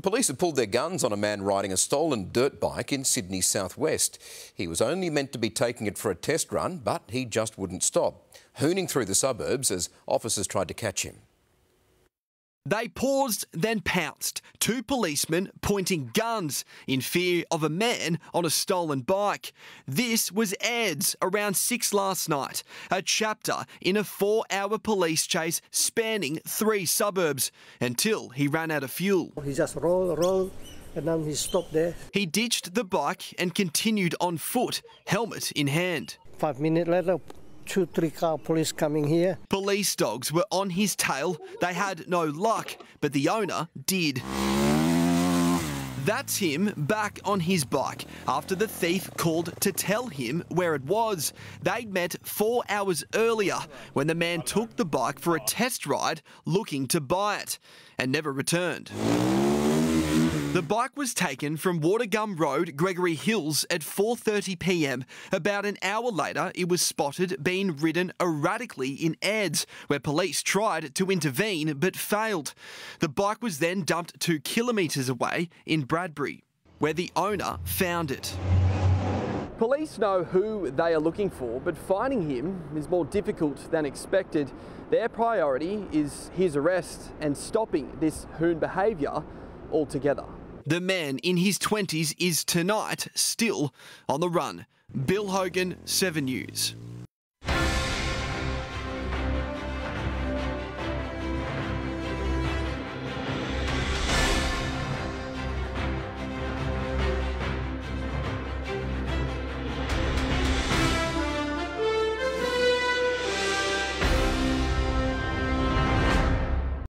Well, police have pulled their guns on a man riding a stolen dirt bike in Sydney's southwest. He was only meant to be taking it for a test run, but he just wouldn't stop, hooning through the suburbs as officers tried to catch him. They paused, then pounced. Two policemen pointing guns in fear of a man on a stolen bike. This was Ed's around 6 last night, a chapter in a 4-hour police chase spanning 3 suburbs until he ran out of fuel. He just rolled, and then he stopped there. He ditched the bike and continued on foot, helmet in hand. 5 minutes later, 2-3 car police coming here. Police dogs were on his tail. They had no luck, but the owner did. That's him back on his bike after the thief called to tell him where it was. They'd met 4 hours earlier when the man took the bike for a test ride looking to buy it and never returned. The bike was taken from Watergum Road, Gregory Hills at 4:30 p.m. About an hour later, it was spotted being ridden erratically in Ed's, where police tried to intervene but failed. The bike was then dumped 2 kilometres away in Bradbury, where the owner found it. Police know who they are looking for, but finding him is more difficult than expected. Their priority is his arrest and stopping this hoon behaviour altogether. The man in his 20s is tonight still on the run. Bill Hogan, 7 News.